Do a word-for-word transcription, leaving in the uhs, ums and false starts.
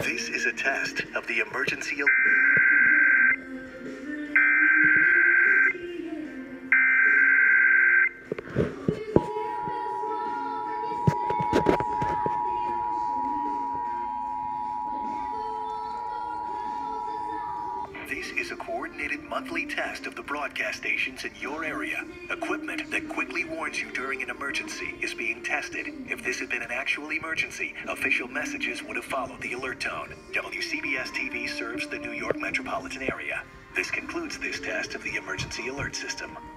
This is a test of the emergency alert. This is a coordinated monthly test of the broadcast stations in your area. Equipment that quickly warns you during an emergency is being tested. If this had been an actual emergency, official messages would have followed the alert tone. W C B S T V serves the New York metropolitan area. This concludes this test of the emergency alert system.